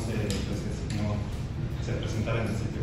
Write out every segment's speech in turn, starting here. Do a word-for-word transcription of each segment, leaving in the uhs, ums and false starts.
se, no se presentara en el sitio?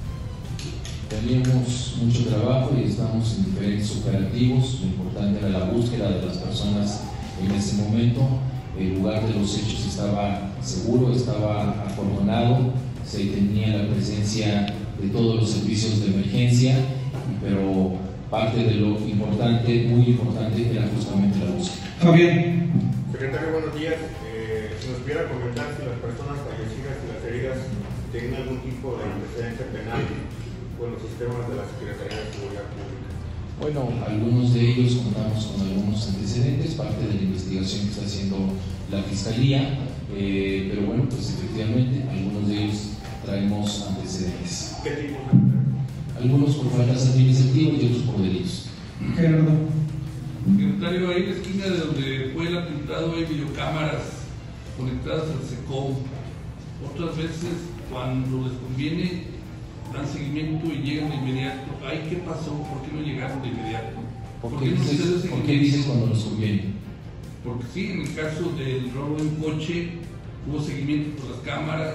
Teníamos mucho trabajo y estamos en diferentes operativos. Lo importante era la búsqueda de las personas en ese momento. El lugar de los hechos estaba seguro, estaba acordonado, se tenía la presencia de todos los servicios de emergencia, pero parte de lo importante, muy importante, era justamente la búsqueda. Fabián. Secretario, buenos días. Eh, si nos pudiera comentar si las personas fallecidas y las heridas tienen algún tipo de antecedente penal con los sistemas de la Secretaría de Seguridad Pública. Bueno, algunos de ellos contamos con algunos antecedentes, parte de la investigación que está haciendo la Fiscalía, eh, pero bueno, pues efectivamente, algunos de ellos traemos antecedentes. ¿Qué tipo de? Algunos por faltas administrativas y otros por delitos. Gerardo. Secretario, ahí en la esquina de donde fue el atentado hay videocámaras conectadas al SECOM. Otras veces, cuando les conviene, dan seguimiento y llegan de inmediato. Ay, ¿qué pasó? ¿Por qué no llegaron de inmediato? ¿Por, ¿Por qué, qué no dices, se da ¿por qué dices cuando nos conviene? Porque sí, en el caso del robo en coche, hubo seguimiento por las cámaras.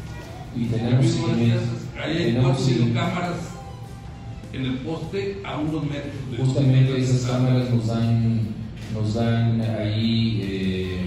Y tenemos seguimiento. Ahí hay cuatro videocámaras en el poste a unos metros de justamente de esas cámaras nos dan nos dan ahí eh,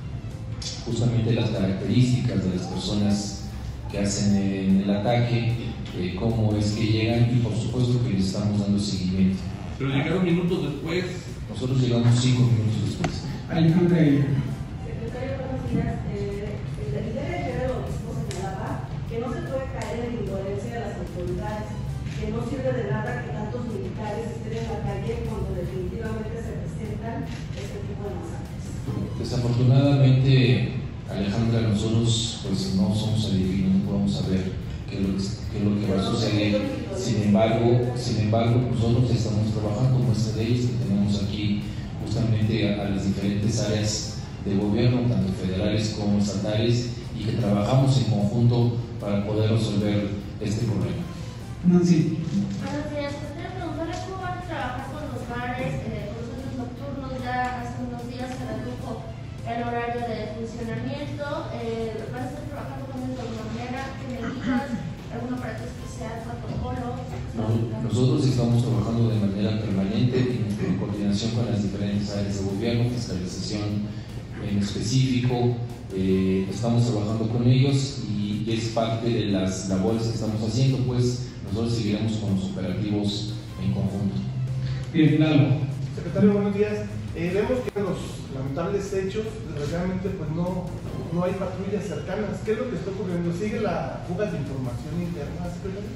justamente las características de las personas que hacen en el ataque, eh, cómo es que llegan, y por supuesto que les estamos dando seguimiento. Pero llegaron minutos después. Nosotros llegamos cinco minutos después. Alejandra. Secretario, buenos días. Eh, el líder del obispo señalaba que no se puede caer en la indolencia de las autoridades, que no sirve de nada que tantos militares estén en la calle cuando definitivamente se presentan este tipo de masacres. Desafortunadamente, Alejandra, nosotros pues no somos adivinos, no podemos saber qué es lo que, qué es lo que va a suceder. Sin embargo, sin embargo, nosotros estamos trabajando con este leyes que tenemos aquí justamente a, a las diferentes áreas de gobierno, tanto federales como estatales, y que trabajamos en conjunto para poder resolver este problema. Nancy. Buenos días. Quería preguntarle cómo van a trabajar con los bares, eh, con los centros nocturnos. Ya hace unos días se redujo el horario de funcionamiento. Eh, ¿Van a estar trabajando con ellos de alguna manera? ¿Qué medidas? ¿Algún aparato especial? ¿Protocolo? No, nosotros estamos trabajando de manera permanente en, en coordinación con las diferentes áreas de gobierno, fiscalización en específico. Eh, estamos trabajando con ellos y es parte de las labores que estamos haciendo, pues nosotros seguiremos con los operativos en conjunto. Bien, Lalo. Secretario, buenos días. Eh, vemos que los lamentables hechos, desgraciadamente, pues no, no hay patrullas cercanas. ¿Qué es lo que está ocurriendo? ¿Sigue la fuga de información interna, secretario?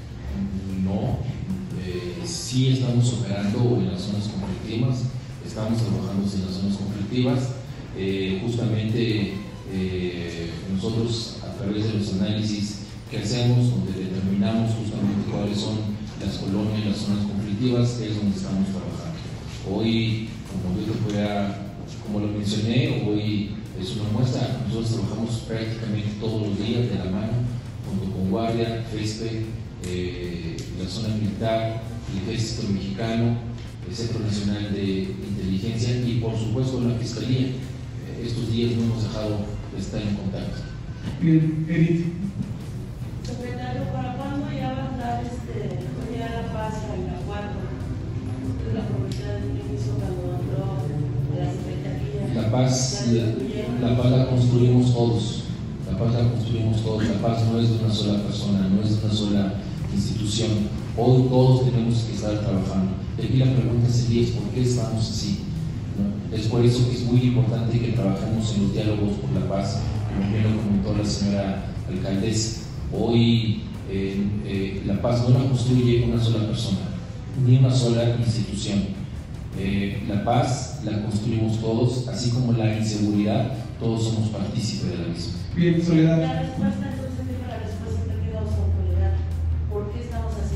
No, eh, sí estamos operando en las zonas conflictivas, estamos trabajando en las zonas conflictivas. Eh, justamente eh, nosotros, a través de los análisis que hacemos, donde determinamos justamente cuáles son las colonias, las zonas conflictivas, es donde estamos trabajando. Hoy, como yo te pueda, como lo mencioné, hoy es una muestra. Nosotros trabajamos prácticamente todos los días de la mano, junto con Guardia, FESPE, eh, la zona militar, el Ejército Mexicano, el Centro Nacional de Inteligencia y, por supuesto, la Fiscalía. Eh, estos días no hemos dejado de estar en contacto. Bien, Edith. Secretario, ¿para cuándo ya va a dar este, ya la paz en la cuarta? La comisión de inicio cuando entró de las expectativas. La paz, la, la paz la construimos todos. La paz la construimos todos. La paz no es de una sola persona, no es de una sola institución. Hoy todos tenemos que estar trabajando. Y aquí la pregunta sería: ¿por qué estamos así? ¿No? Es por eso que es muy importante que trabajemos en los diálogos por la paz, como bien lo comentó la señora alcaldesa. Hoy eh, eh, la paz no la construye una sola persona, ni una sola institución. Eh, la paz la construimos todos, así como la inseguridad, todos somos partícipes de la misma. Bien, Soledad. La respuesta, entonces, dijo la respuesta que quedó su autoridad. ¿Por qué estamos así?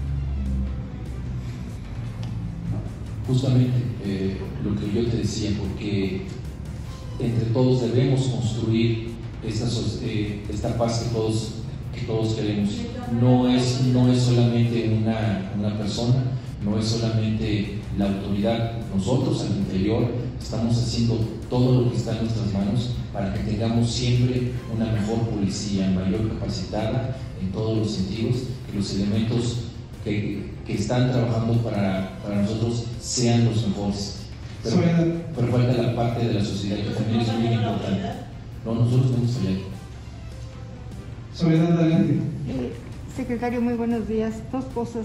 Justamente eh, lo que yo te decía, porque entre todos debemos construir esta, eh, esta paz que todos que todos queremos. No es, no es solamente una, una persona, no es solamente la autoridad, nosotros al interior estamos haciendo todo lo que está en nuestras manos para que tengamos siempre una mejor policía, mayor capacitada en todos los sentidos, que los elementos que, que están trabajando para, para nosotros sean los mejores. Pero, pero falta la parte de la sociedad que también es muy importante. No, nosotros tenemos fallado. Soledad, adelante. Eh, secretario, muy buenos días. Dos cosas.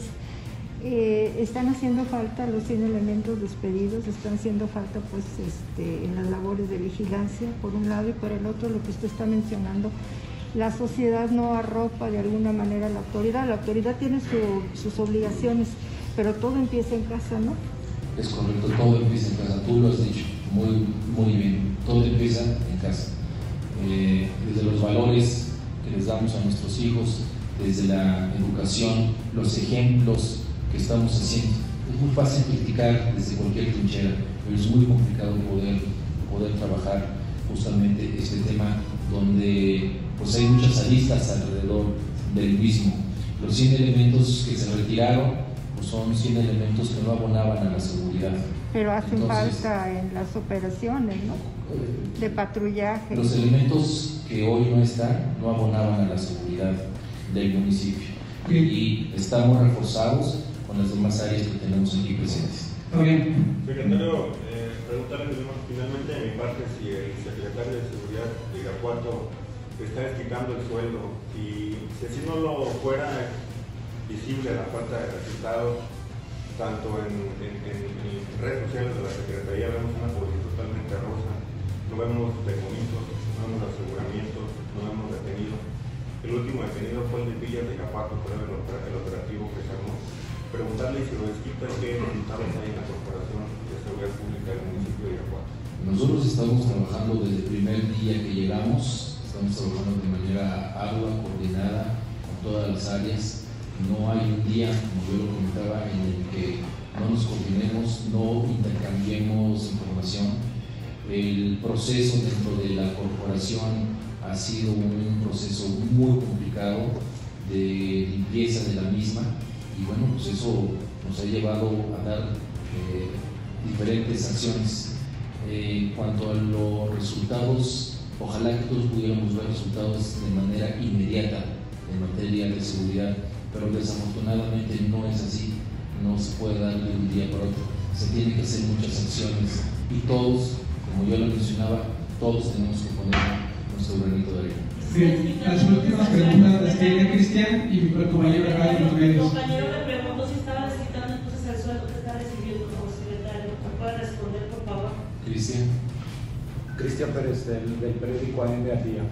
Eh, están haciendo falta los cien elementos despedidos, están haciendo falta pues este, en las labores de vigilancia, por un lado, y por el otro, lo que usted está mencionando, la sociedad no arropa de alguna manera a la autoridad. La autoridad tiene su, sus obligaciones, pero todo empieza en casa, ¿no? Es correcto, todo empieza en casa, tú lo has dicho muy, muy bien, todo empieza en casa. Eh, desde los valores que les damos a nuestros hijos, desde la educación, los ejemplos que estamos haciendo. Es muy fácil criticar desde cualquier trinchera, pero es muy complicado poder, poder trabajar justamente este tema donde pues hay muchas aristas alrededor del mismo. Los cien elementos que se retiraron pues son cien elementos que no abonaban a la seguridad. Pero hacen Entonces, falta en las operaciones, ¿no? De patrullaje. Los elementos que hoy no están no abonaban a la seguridad del municipio. Y estamos reforzados con las demás áreas que tenemos aquí presentes. Muy bien. Secretario, eh, preguntarle finalmente de mi parte si el secretario de Seguridad de Irapuato está explicando el sueldo y si así no lo fuera visible la falta de resultados, tanto en, en, en, en redes sociales de la Secretaría vemos una policía totalmente rosa, no vemos decomisos, no vemos aseguramientos, no vemos detenidos. El último detenido fue el de Villas de Irapuato, fue el, el operativo que se armó. Preguntarle si lo desquita qué resultados hay en la Corporación de Seguridad Pública del municipio de Irapuato. Nosotros estamos trabajando desde el primer día que llegamos, estamos trabajando de manera ardua, coordinada con todas las áreas. No hay un día, como yo lo comentaba, en el que no nos coordinemos, no intercambiemos información. El proceso dentro de la corporación ha sido un proceso muy complicado de limpieza de la misma y bueno, pues eso nos ha llevado a dar eh, diferentes acciones. Eh, en cuanto a los resultados, ojalá que todos pudiéramos ver resultados de manera inmediata en materia de seguridad, pero desafortunadamente no es así, no se puede dar de un día para otro, se tienen que hacer muchas acciones y todos, como yo lo mencionaba, todos tenemos que poner nuestro granito de arena. Bien, las últimas preguntas las tiene Cristian y mi compañero acá en los medios. Compañero, me preguntó si estaba desquitando entonces el sueldo que está recibiendo como secretario. ¿Me puede responder, por favor? Cristian. Cristian Pérez, del, del periódico A M al Día.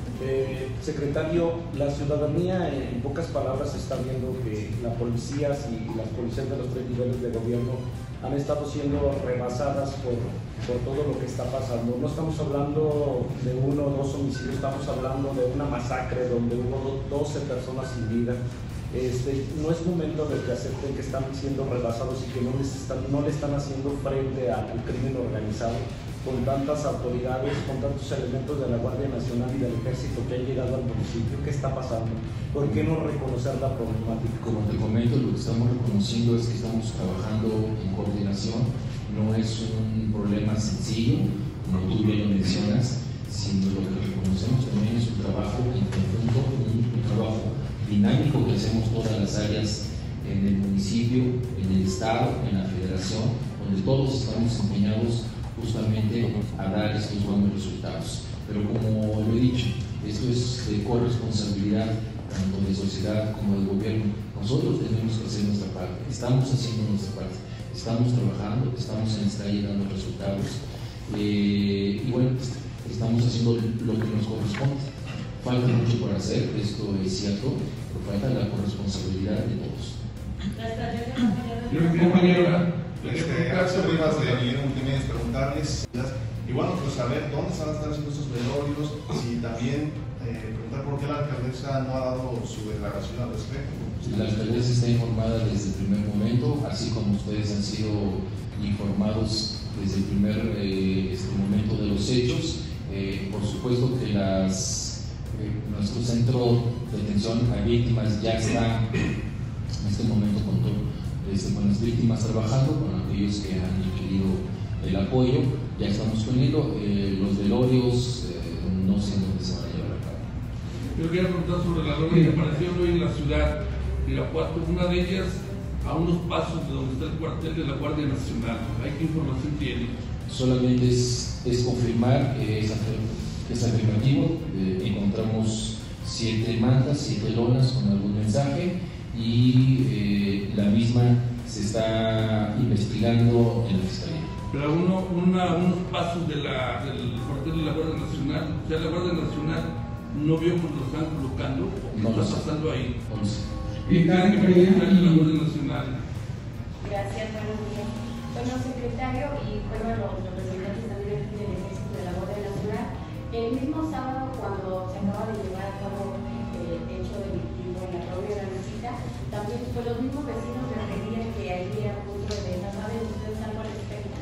Eh, secretario, la ciudadanía en pocas palabras está viendo que las policías y las policías de los tres niveles de gobierno han estado siendo rebasadas por, por todo lo que está pasando. No estamos hablando de uno o dos homicidios, estamos hablando de una masacre donde hubo doce personas sin vida. Este, no es momento de que acepten que están siendo rebasados y que no, les están, no le están haciendo frente al, al crimen organizado con tantas autoridades, con tantos elementos de la Guardia Nacional y del Ejército que han llegado al municipio. ¿Qué está pasando? ¿Por qué no reconocer la problemática? Como te comento, lo que estamos reconociendo es que estamos trabajando en coordinación. No es un problema sencillo, como tú bien lo mencionas, sino lo que reconocemos también es un trabajo en conjunto, un, un trabajo dinámico que hacemos todas las áreas en el municipio, en el estado, en la federación, donde todos estamos empeñados justamente a dar estos buenos resultados. Pero como lo he dicho, esto es de corresponsabilidad tanto de sociedad como de gobierno. Nosotros tenemos que hacer nuestra parte, estamos haciendo nuestra parte, estamos trabajando, estamos en esta llegando resultados eh, y bueno, estamos haciendo lo que nos corresponde. Falta mucho por hacer, esto es cierto, pero falta la corresponsabilidad de todos. Compañero. Este, Axel Rivas de Guillermo Multimedios, preguntarles, y bueno, pues saber dónde se van a estar haciendo estos velorios, y también eh, preguntar por qué la alcaldesa no ha dado su declaración al respecto. La alcaldesa está informada desde el primer momento, así como ustedes han sido informados desde el primer eh, este momento de los hechos. Eh, por supuesto que las, eh, nuestro centro de atención a víctimas ya está en este momento con todo. Con las víctimas trabajando, con aquellos que han requerido el apoyo, ya estamos con ello. Eh, los velorios eh, no sé dónde se van a llevar a cabo. Yo quería preguntar sobre las obras que aparecieron hoy en la ciudad de Irapuato, una de ellas a unos pasos de donde está el cuartel de la Guardia Nacional. ¿Hay qué información tiene? Solamente es, es confirmar que es, es afirmativo. Eh, encontramos siete mantas, siete lonas con algún mensaje y eh, la misma se está investigando en la Fiscalía. Pero uno, una, unos pasos de la, del cuartel de la Guardia Nacional, o sea, la Guardia Nacional no vio cómo lo están colocando, o qué no está sé. pasando ahí. once. ¿Y qué hay que preguntar de la Guardia Nacional? Gracias, buenos días. Bueno, secretario y bueno, los representantes también del Ejército de la Guardia Nacional, el mismo sábado cuando se acaba de llevar a cabo el hecho delictivo en la Torre de la Mesita, también pues, los mismos vecinos referían que ahí era punto de venta. ¿Saben ustedes algo al respecto?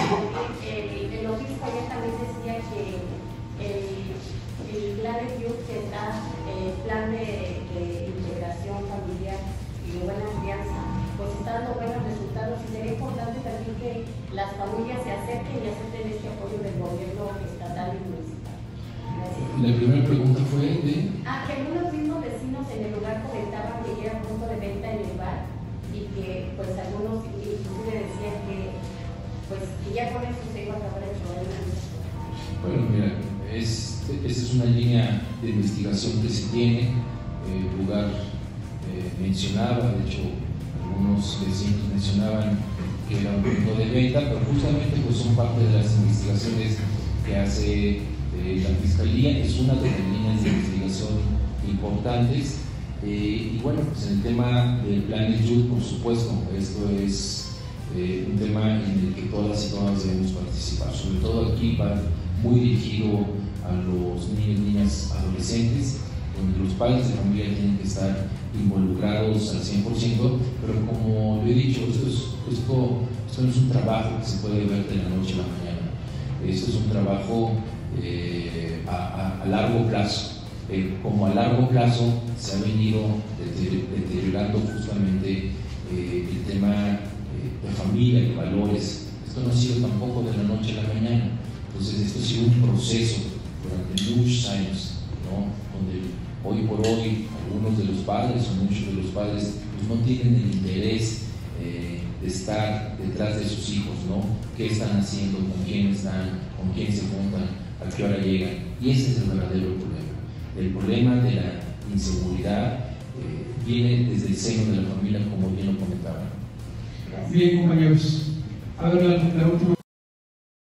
El, el obispo ayer también decía que el, el plan de Youth que está, el plan de, de integración familiar y de buena crianza, pues está dando buenos resultados y sería importante también que las familias se acerquen y acepten este apoyo del gobierno estatal y municipal. Gracias. La primera pregunta fue de... Ah, que algunos mismos vecinos en el lugar comentaban que era punto de venta en el bar y que pues algunos inclusive decían que pues que ya con eso se iba a acabar el problema. Bueno, mira, es, esa es una línea de investigación que se tiene. El lugar eh, mencionaba, de hecho, algunos vecinos mencionaban que era un punto de venta, pero justamente pues, son parte de las investigaciones que hace eh, la Fiscalía. Es una de las líneas de investigación importantes. Eh, y bueno, pues en el tema del plan de Youth, por supuesto, esto es eh, un tema en el que todas y todas debemos participar. Sobre todo aquí va muy dirigido a los niños, niñas, adolescentes, donde los padres de familia tienen que estar involucrados al cien por ciento, pero como lo he dicho, esto, es, esto, esto no es un trabajo que se puede ver de la noche a la mañana. Esto es un trabajo eh, a, a, a largo plazo. Eh, como a largo plazo se ha venido deteriorando justamente eh, el tema eh, de familia y valores. Esto no ha sido tampoco de la noche a la mañana. Entonces esto ha sido un proceso durante muchos años, ¿no? Donde hoy por hoy algunos de los padres o muchos de los padres pues, no tienen el interés eh, de estar detrás de sus hijos, ¿no? ¿Qué están haciendo? ¿Con quién están? ¿Con quién se juntan? ¿A qué hora llegan? Y ese es el verdadero problema. El problema de la inseguridad eh, viene desde el seno de la familia, como bien lo comentaban. Bien, compañeros. A ver, la, la última.